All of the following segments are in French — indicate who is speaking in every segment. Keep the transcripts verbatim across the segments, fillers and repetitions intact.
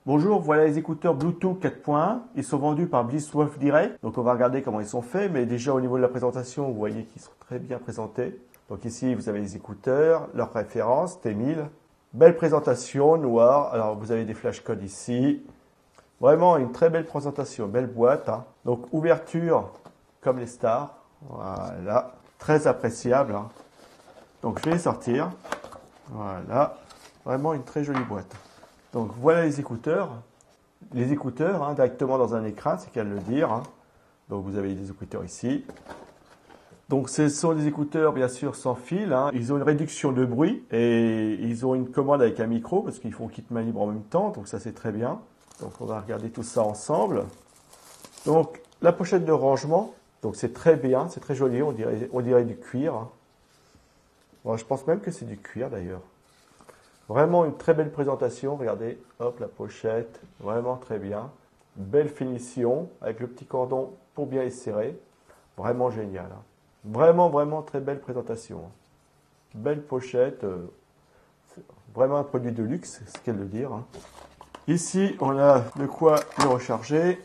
Speaker 1: Bonjour, voilà les écouteurs Bluetooth quatre point un. Ils sont vendus par Blisswolf Direct. Donc on va regarder comment ils sont faits. Mais déjà au niveau de la présentation, vous voyez qu'ils sont très bien présentés. Donc ici, vous avez les écouteurs, leur référence, T mille. Belle présentation, noir. Alors vous avez des flashcodes ici. Vraiment une très belle présentation, belle boîte. Hein. Donc ouverture comme les stars. Voilà, très appréciable. Hein. Donc je vais les sortir. Voilà, vraiment une très jolie boîte. Donc voilà les écouteurs. Les écouteurs, hein, directement dans un écran, c'est qu'à le dire. Hein. Donc vous avez des écouteurs ici. Donc ce sont des écouteurs bien sûr sans fil. Hein. Ils ont une réduction de bruit et ils ont une commande avec un micro parce qu'ils font kit main libre en même temps. Donc ça c'est très bien. Donc on va regarder tout ça ensemble. Donc la pochette de rangement. Donc c'est très bien, c'est très joli. On dirait, on dirait du cuir. Hein. Bon, je pense même que c'est du cuir d'ailleurs. Vraiment une très belle présentation, regardez, hop la pochette, vraiment très bien. Belle finition avec le petit cordon pour bien les serrer, vraiment génial. Hein. Vraiment, vraiment très belle présentation. Belle pochette, euh, vraiment un produit de luxe, c'est ce qu'elle veut dire. Hein. Ici, on a de quoi le recharger.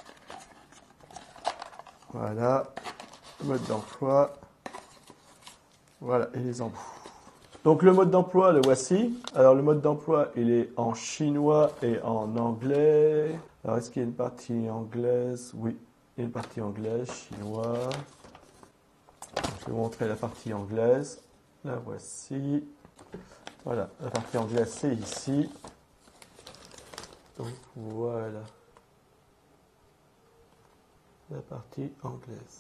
Speaker 1: Voilà, mode d'emploi. Voilà, et les embouts. Donc le mode d'emploi, le voici. Alors le mode d'emploi, il est en chinois et en anglais. Alors est-ce qu'il y a une partie anglaise? Oui, il y a une partie anglaise, chinois. Je vais vous montrer la partie anglaise. La voici. Voilà, la partie anglaise, c'est ici. Donc voilà. La partie anglaise.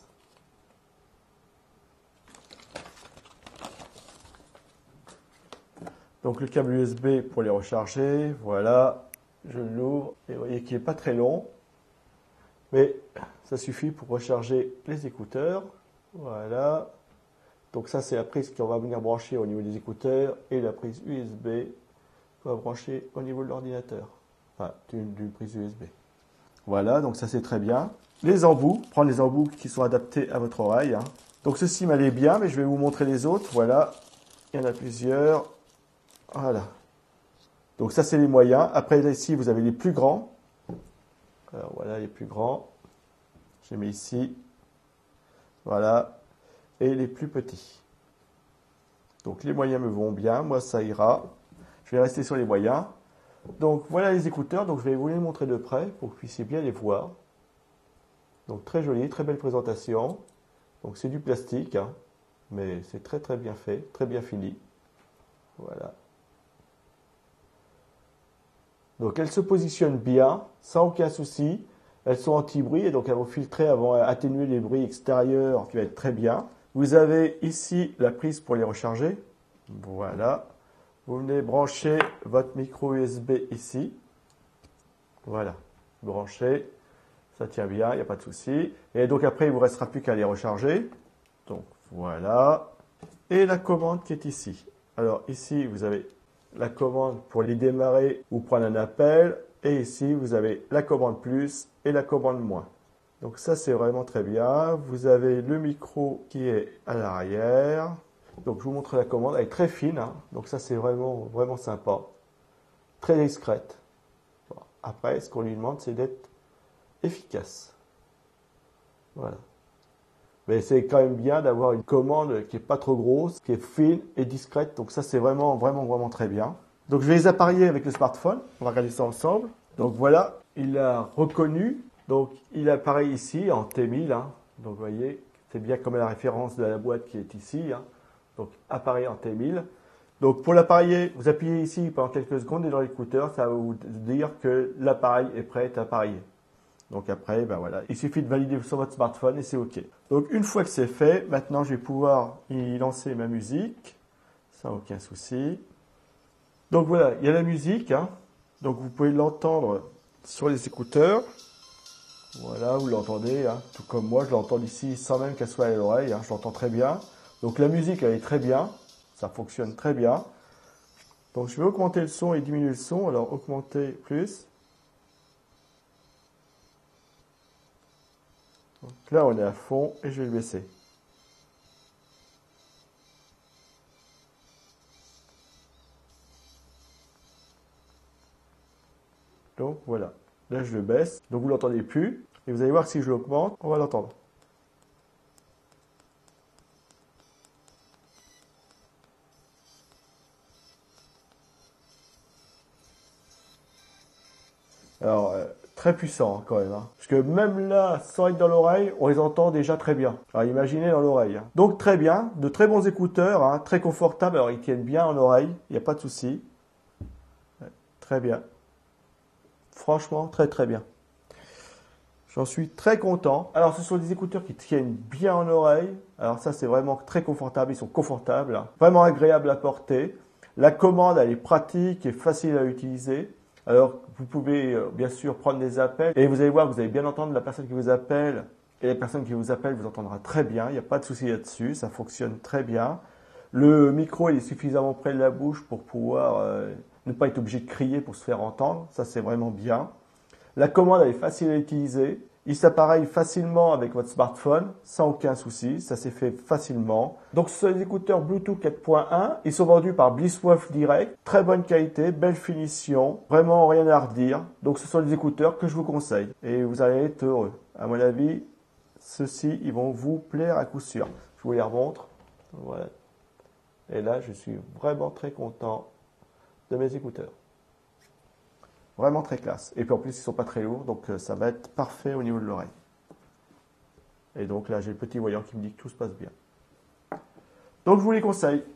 Speaker 1: Donc le câble U S B pour les recharger, voilà, je l'ouvre et vous voyez qu'il n'est pas très long, mais ça suffit pour recharger les écouteurs, voilà. Donc ça c'est la prise qu'on va venir brancher au niveau des écouteurs et la prise U S B qu'on va brancher au niveau de l'ordinateur, enfin d'une, d'une prise U S B. Voilà, donc ça c'est très bien. Les embouts, prendre les embouts qui sont adaptés à votre oreille. Hein. Donc ceci m'allait bien, mais je vais vous montrer les autres, voilà, il y en a plusieurs. Voilà. Donc ça, c'est les moyens. Après, ici, vous avez les plus grands. Alors voilà, les plus grands. J'ai mis ici. Voilà. Et les plus petits. Donc les moyens me vont bien. Moi, ça ira. Je vais rester sur les moyens. Donc voilà les écouteurs. Donc je vais vous les montrer de près pour que vous puissiez bien les voir. Donc très joli, très belle présentation. Donc c'est du plastique, hein, mais c'est très très bien fait, très bien fini. Voilà. Donc elles se positionnent bien, sans aucun souci. Elles sont anti-bruit et donc elles vont filtrer avant atténuer les bruits extérieurs qui va être très bien. Vous avez ici la prise pour les recharger. Voilà. Vous venez brancher votre micro U S B ici. Voilà. Branchez. Ça tient bien, il n'y a pas de souci. Et donc après, il ne vous restera plus qu'à les recharger. Donc voilà. Et la commande qui est ici. Alors ici, vous avez la commande pour les démarrer ou prendre un appel. Et ici, vous avez la commande plus et la commande moins. Donc ça, c'est vraiment très bien. Vous avez le micro qui est à l'arrière. Donc je vous montre la commande. Elle est très fine. Hein. Donc ça, c'est vraiment, vraiment sympa. Très discrète. Bon. Après, ce qu'on lui demande, c'est d'être efficace. Voilà. Mais c'est quand même bien d'avoir une commande qui est pas trop grosse, qui est fine et discrète. Donc ça, c'est vraiment, vraiment, vraiment très bien. Donc je vais les appareiller avec le smartphone. On va regarder ça ensemble. Donc voilà, il a reconnu. Donc il apparaît ici en T mille. Hein. Donc vous voyez, c'est bien comme la référence de la boîte qui est ici. Hein. Donc appareil en T mille. Donc pour l'appareiller, vous appuyez ici pendant quelques secondes et dans l'écouteur, ça va vous dire que l'appareil est prêt à appareiller. Donc après, ben voilà, il suffit de valider sur votre smartphone et c'est OK. Donc une fois que c'est fait, maintenant je vais pouvoir y lancer ma musique, sans aucun souci. Donc voilà, il y a la musique, hein. Donc vous pouvez l'entendre sur les écouteurs. Voilà, vous l'entendez, hein. Tout comme moi, je l'entends ici sans même qu'elle soit à l'oreille, hein. Je l'entends très bien. Donc la musique, elle est très bien, ça fonctionne très bien. Donc je vais augmenter le son et diminuer le son, alors augmenter plus. Donc là, on est à fond et je vais le baisser. Donc voilà, là je le baisse, donc vous l'entendez plus. Et vous allez voir que si je l'augmente, on va l'entendre. Alors, euh, très puissant hein, quand même. Hein. Parce que même là, sans être dans l'oreille, on les entend déjà très bien. Alors imaginez dans l'oreille. Hein. Donc très bien, de très bons écouteurs, hein, très confortables. Alors ils tiennent bien en oreille, il n'y a pas de souci. Ouais, très bien. Franchement, très très bien. J'en suis très content. Alors ce sont des écouteurs qui tiennent bien en oreille. Alors ça c'est vraiment très confortable, ils sont confortables. Hein. Vraiment agréables à porter. La commande elle est pratique et facile à utiliser. Alors, vous pouvez euh, bien sûr prendre des appels et vous allez voir, vous allez bien entendre la personne qui vous appelle et la personne qui vous appelle vous entendra très bien. Il n'y a pas de souci là-dessus, ça fonctionne très bien. Le micro il est suffisamment près de la bouche pour pouvoir euh, ne pas être obligé de crier pour se faire entendre. Ça, c'est vraiment bien. La commande elle est facile à utiliser. Il s'appareille facilement avec votre smartphone, sans aucun souci, ça s'est fait facilement. Donc ce sont des écouteurs Bluetooth quatre point un, ils sont vendus par Blisswolf Direct, très bonne qualité, belle finition, vraiment rien à redire. Donc ce sont des écouteurs que je vous conseille et vous allez être heureux. À mon avis, ceux-ci, ils vont vous plaire à coup sûr. Je vous les remontre. Voilà. Et là, je suis vraiment très content de mes écouteurs. Vraiment très classe. Et puis en plus, ils ne sont pas très lourds, donc ça va être parfait au niveau de l'oreille. Et donc là, j'ai le petit voyant qui me dit que tout se passe bien. Donc je vous les conseille.